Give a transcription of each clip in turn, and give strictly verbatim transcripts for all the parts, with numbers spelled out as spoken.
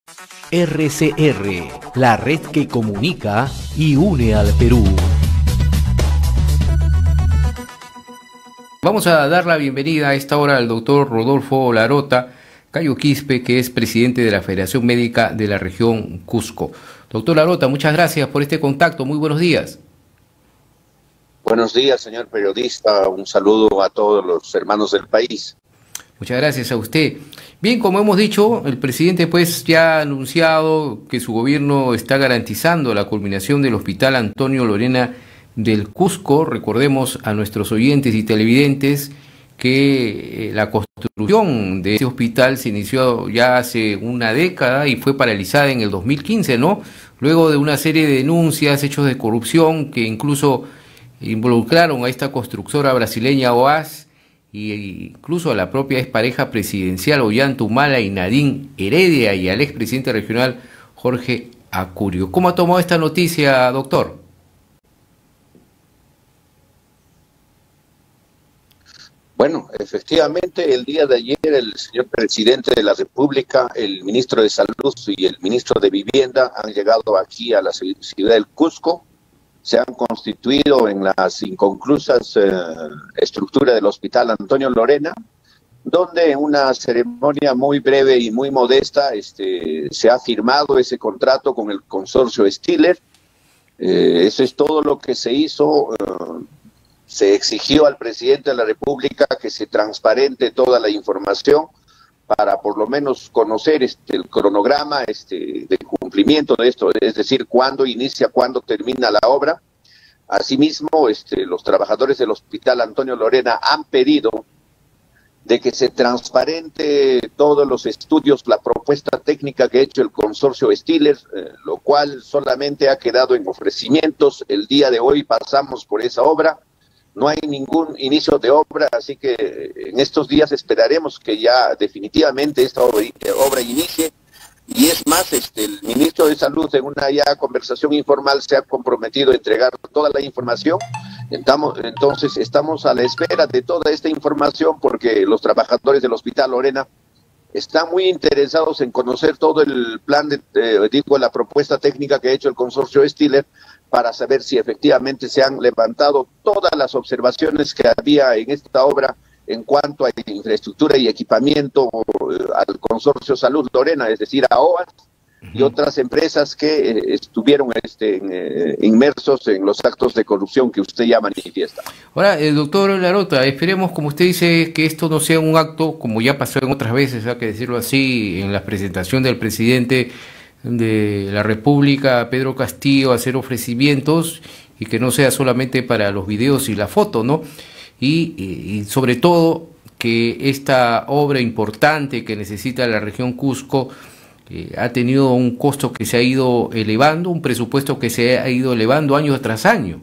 R C R, la red que comunica y une al Perú. Vamos a dar la bienvenida a esta hora al doctor Rodolfo Larota Cayo Quispe, que es presidente de la Federación Médica de la región Cusco. Doctor Larota, muchas gracias por este contacto. Muy buenos días. Buenos días, señor periodista. Un saludo a todos los hermanos del país. Muchas gracias a usted. Bien, como hemos dicho, el presidente pues ya ha anunciado que su gobierno está garantizando la culminación del Hospital Antonio Lorena del Cusco. Recordemos a nuestros oyentes y televidentes que la construcción de ese hospital se inició ya hace una década y fue paralizada en el dos mil quince, ¿no? Luego de una serie de denuncias, hechos de corrupción que incluso involucraron a esta constructora brasileña O A S y incluso a la propia expareja presidencial Ollanta Humala y Nadine Heredia y al expresidente regional Jorge Acurio. ¿Cómo ha tomado esta noticia, doctor? Bueno, efectivamente, el día de ayer el señor presidente de la República, el ministro de Salud y el ministro de Vivienda han llegado aquí a la ciudad del Cusco. Se han constituido en las inconclusas eh, estructuras del Hospital Antonio Lorena, donde en una ceremonia muy breve y muy modesta este, se ha firmado ese contrato con el consorcio Stiller. Eh, eso es todo lo que se hizo. Eh, se exigió al presidente de la República que se transparente toda la información para por lo menos conocer este, el cronograma este, de cumplimiento de esto, es decir, cuándo inicia, cuándo termina la obra. Asimismo, este, los trabajadores del Hospital Antonio Lorena han pedido de que se transparente todos los estudios, la propuesta técnica que ha hecho el consorcio Stiller, eh, lo cual solamente ha quedado en ofrecimientos. El día de hoy pasamos por esa obra. No hay ningún inicio de obra, así que en estos días esperaremos que ya definitivamente esta obra, obra inicie. Y es más, este, el ministro de Salud en una ya conversación informal se ha comprometido a entregar toda la información. Estamos, entonces estamos a la espera de toda esta información porque los trabajadores del Hospital Lorena están muy interesados en conocer todo el plan, de, eh, digo, la propuesta técnica que ha hecho el consorcio Stiller, para saber si efectivamente se han levantado todas las observaciones que había en esta obra en cuanto a infraestructura y equipamiento eh, al consorcio Salud Lorena, es decir, a O A S uh-huh. y otras empresas que eh, estuvieron este, en, eh, inmersos en los actos de corrupción que usted ya manifiesta. Ahora, el doctor Larota, esperemos, como usted dice, que esto no sea un acto, como ya pasó en otras veces, hay que decirlo así, en la presentación del presidente de la República, Pedro Castillo, hacer ofrecimientos y que no sea solamente para los videos y la foto, ¿no? Y, y, y sobre todo que esta obra importante que necesita la región Cusco eh, ha tenido un costo que se ha ido elevando, un presupuesto que se ha ido elevando año tras año.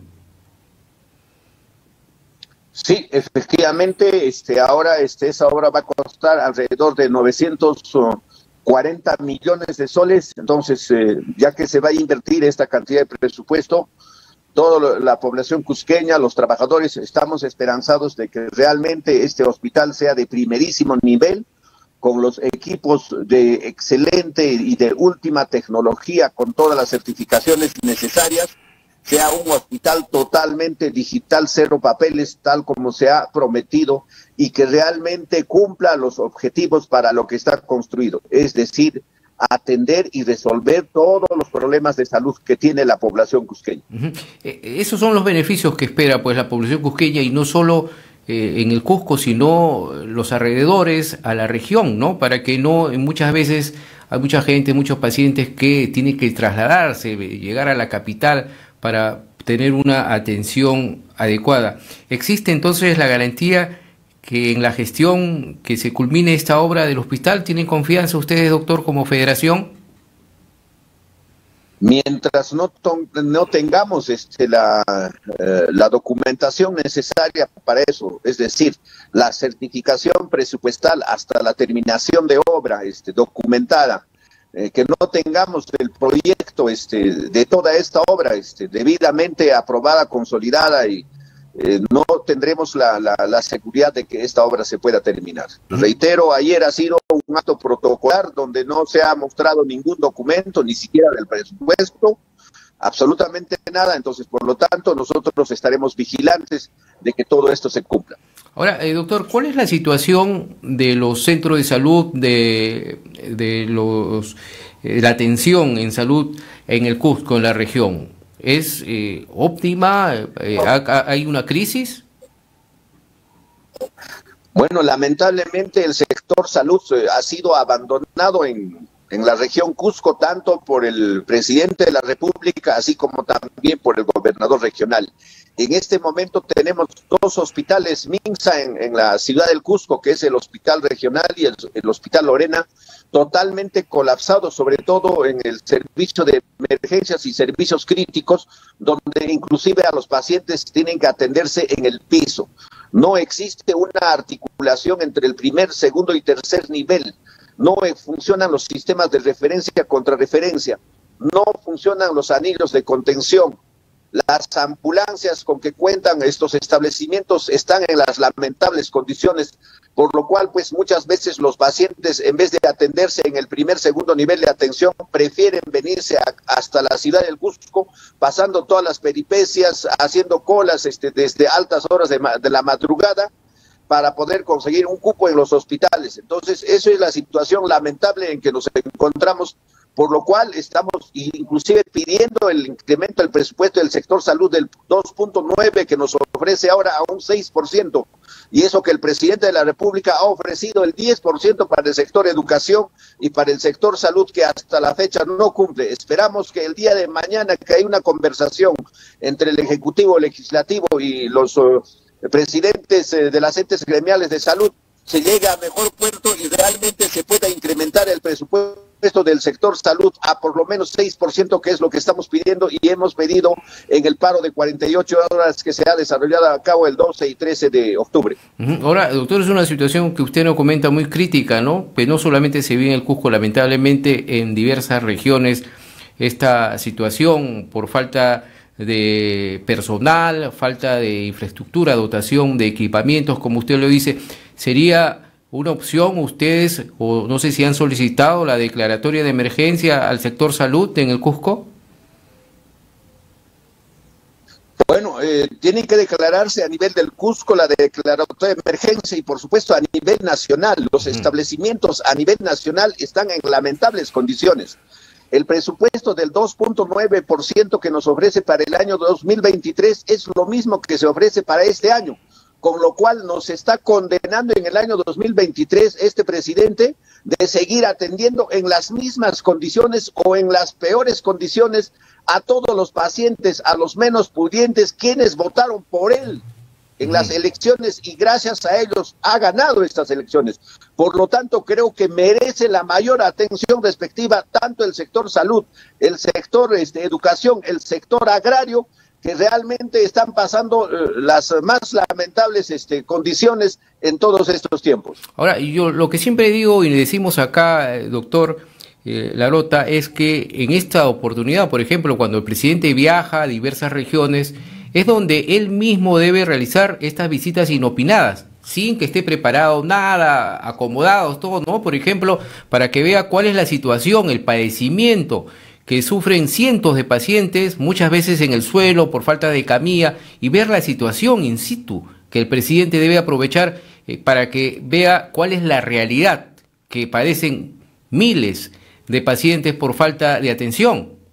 Sí, efectivamente, este, ahora este, esa obra va a costar alrededor de novecientos cuarenta millones de soles, entonces eh, ya que se va a invertir esta cantidad de presupuesto, toda la población cusqueña, los trabajadores, estamos esperanzados de que realmente este hospital sea de primerísimo nivel, con los equipos de excelente y de última tecnología, con todas las certificaciones necesarias, sea un hospital totalmente digital, cero papeles, tal como se ha prometido, y que realmente cumpla los objetivos para lo que está construido, es decir, atender y resolver todos los problemas de salud que tiene la población cusqueña. Uh-huh. Esos son los beneficios que espera pues la población cusqueña, y no solo eh, en el Cusco, sino los alrededores a la región, ¿no? Para que no, muchas veces hay mucha gente, muchos pacientes que tienen que trasladarse, llegar a la capital para tener una atención adecuada. ¿Existe entonces la garantía que en la gestión que se culmine esta obra del hospital? ¿Tienen confianza ustedes, doctor, como federación? Mientras no, no tengamos este, la, eh, la documentación necesaria para eso, es decir, la certificación presupuestal hasta la terminación de obra este, documentada, eh, que no tengamos el proyecto este, de toda esta obra este, debidamente aprobada, consolidada y eh, no tendremos la, la, la seguridad de que esta obra se pueda terminar. Reitero, ayer ha sido un acto protocolar donde no se ha mostrado ningún documento, ni siquiera del presupuesto, absolutamente nada. Entonces, por lo tanto, nosotros estaremos vigilantes de que todo esto se cumpla. Ahora, eh, doctor, ¿cuál es la situación de los centros de salud, de, de los, eh, la atención en salud en el Cusco, en la región? ¿Es eh, óptima? Eh, ¿Hay una crisis? Bueno, lamentablemente el sector salud eh, ha sido abandonado en, en la región Cusco, tanto por el presidente de la República, así como también por el gobernador regional. En este momento tenemos dos hospitales MINSA en, en la ciudad del Cusco, que es el Hospital Regional y el, el Hospital Lorena, totalmente colapsados, sobre todo en el servicio de emergencias y servicios críticos, donde inclusive a los pacientes tienen que atenderse en el piso. No existe una articulación entre el primer, segundo y tercer nivel. No funcionan los sistemas de referencia contra referencia. No funcionan los anillos de contención. Las ambulancias con que cuentan estos establecimientos están en las lamentables condiciones, por lo cual pues muchas veces los pacientes, en vez de atenderse en el primer, segundo nivel de atención, prefieren venirse a, hasta la ciudad del Cusco, pasando todas las peripecias, haciendo colas este, desde altas horas de, de la madrugada, para poder conseguir un cupo en los hospitales. Entonces, eso es la situación lamentable en que nos encontramos, por lo cual estamos inclusive pidiendo el incremento del presupuesto del sector salud del dos punto nueve que nos ofrece ahora a un seis por ciento, y eso que el presidente de la República ha ofrecido el diez por ciento para el sector educación y para el sector salud, que hasta la fecha no cumple. Esperamos que el día de mañana que haya una conversación entre el Ejecutivo, Legislativo y los uh, presidentes uh, de las entes gremiales de salud se llegue a mejor puerto y realmente se pueda incrementar el presupuesto del sector salud a por lo menos seis por ciento, que es lo que estamos pidiendo y hemos pedido en el paro de cuarenta y ocho horas que se ha desarrollado a cabo el doce y trece de octubre. Ahora, doctor, es una situación que usted nos comenta muy crítica, ¿no? Que no solamente se vive en el Cusco, lamentablemente en diversas regiones esta situación por falta de personal, falta de infraestructura, dotación de equipamientos, como usted lo dice. ¿Sería una opción ustedes, o no sé si han solicitado la declaratoria de emergencia al sector salud en el Cusco? Bueno, eh, tienen que declararse a nivel del Cusco la declaratoria de emergencia y por supuesto a nivel nacional. Los mm. establecimientos a nivel nacional están en lamentables condiciones. El presupuesto del dos punto nueve por ciento que nos ofrece para el año dos mil veintitrés es lo mismo que se ofrece para este año, con lo cual nos está condenando en el año dos mil veintitrés este presidente de seguir atendiendo en las mismas condiciones o en las peores condiciones a todos los pacientes, a los menos pudientes, quienes votaron por él en mm. las elecciones y gracias a ellos ha ganado estas elecciones. Por lo tanto, creo que merece la mayor atención respectiva tanto el sector salud, el sector este, educación, el sector agrario, que realmente están pasando eh, las más lamentables este, condiciones en todos estos tiempos. Ahora, yo lo que siempre digo y le decimos acá, eh, doctor eh, Larota, es que en esta oportunidad, por ejemplo, cuando el presidente viaja a diversas regiones, es donde él mismo debe realizar estas visitas inopinadas, sin que esté preparado nada, acomodados, todo, ¿no? Por ejemplo, para que vea cuál es la situación, el padecimiento que sufren cientos de pacientes, muchas veces en el suelo por falta de camilla, y ver la situación in situ, que el presidente debe aprovechar eh, para que vea cuál es la realidad que padecen miles de pacientes por falta de atención.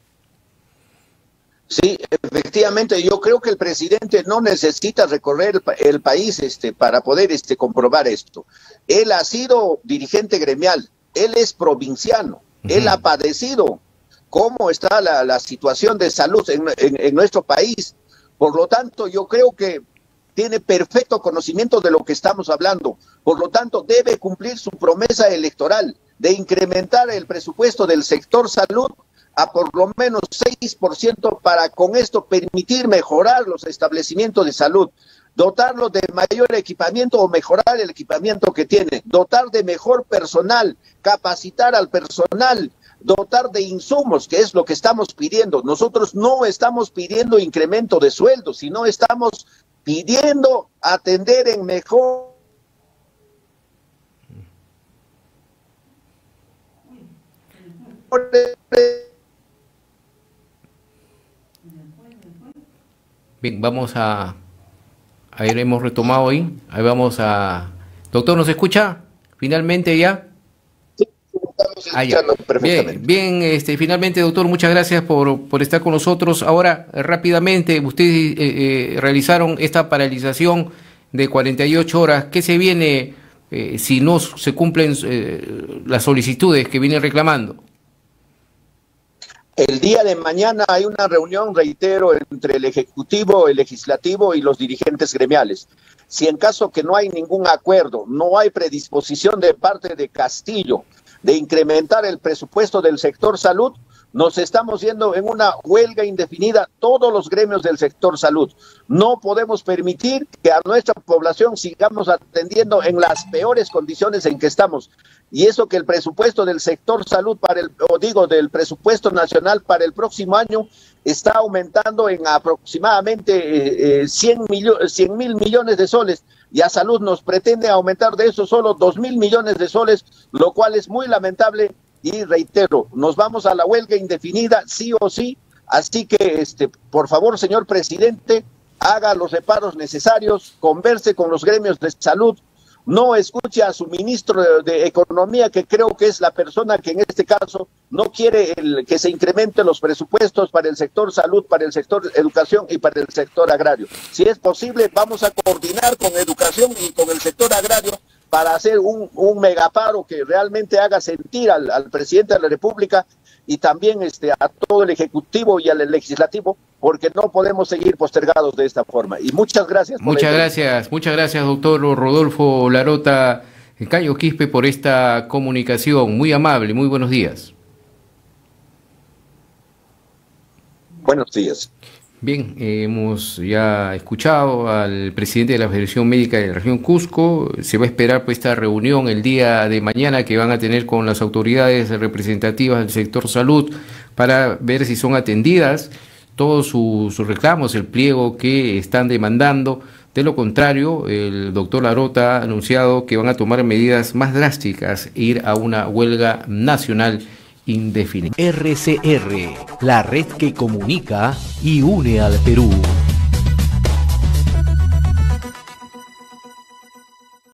Sí, efectivamente, yo creo que el presidente no necesita recorrer el, pa el país este, para poder este, comprobar esto. Él ha sido dirigente gremial, él es provinciano, uh-huh. él ha padecido cómo está la, la situación de salud en, en, en nuestro país. Por lo tanto, yo creo que tiene perfecto conocimiento de lo que estamos hablando. Por lo tanto, debe cumplir su promesa electoral de incrementar el presupuesto del sector salud a por lo menos seis por ciento para con esto permitir mejorar los establecimientos de salud, dotarlos de mayor equipamiento o mejorar el equipamiento que tiene, dotar de mejor personal, capacitar al personal, dotar de insumos, que es lo que estamos pidiendo. Nosotros no estamos pidiendo incremento de sueldos, sino estamos pidiendo atender en mejor Bien, vamos a... Ahí hemos retomado ahí. Ahí vamos a... Doctor, ¿nos escucha? Finalmente ya. Sí, estamos escuchando perfectamente. Bien, bien, este, finalmente, doctor, muchas gracias por, por estar con nosotros. Ahora, eh, rápidamente, ustedes eh, eh, realizaron esta paralización de cuarenta y ocho horas. ¿Qué se viene eh, si no se cumplen eh, las solicitudes que vienen reclamando? El día de mañana hay una reunión, reitero, entre el Ejecutivo, el Legislativo y los dirigentes gremiales. Si en caso que no hay ningún acuerdo, no hay predisposición de parte de Castillo de incrementar el presupuesto del sector salud, nos estamos yendo en una huelga indefinida todos los gremios del sector salud. No podemos permitir que a nuestra población sigamos atendiendo en las peores condiciones en que estamos. Y eso que el presupuesto del sector salud, para el, o digo, del presupuesto nacional para el próximo año, está aumentando en aproximadamente eh, eh, cien mil millones de soles. Y a salud nos pretende aumentar de eso solo dos mil millones de soles, lo cual es muy lamentable. Y reitero, nos vamos a la huelga indefinida, sí o sí, así que, este, por favor, señor presidente, haga los reparos necesarios, converse con los gremios de salud, no escuche a su ministro de, de Economía, que creo que es la persona que en este caso no quiere el, que se incrementen los presupuestos para el sector salud, para el sector educación y para el sector agrario. Si es posible, vamos a coordinar con educación y con el sector agrario para hacer un, un megaparo que realmente haga sentir al, al presidente de la República y también este, a todo el Ejecutivo y al Legislativo, porque no podemos seguir postergados de esta forma. Y muchas gracias. Muchas gracias, muchas gracias, doctor Rodolfo Larota Cayo Quispe, por esta comunicación. Muy amable, muy buenos días. Buenos días. Bien, eh, hemos ya escuchado al presidente de la Federación Médica de la región Cusco. Se va a esperar pues esta reunión el día de mañana que van a tener con las autoridades representativas del sector salud para ver si son atendidas todos sus, sus reclamos, el pliego que están demandando. De lo contrario, el doctor Larota ha anunciado que van a tomar medidas más drásticas e ir a una huelga nacional indefinida. R C R, la red que comunica y une al Perú.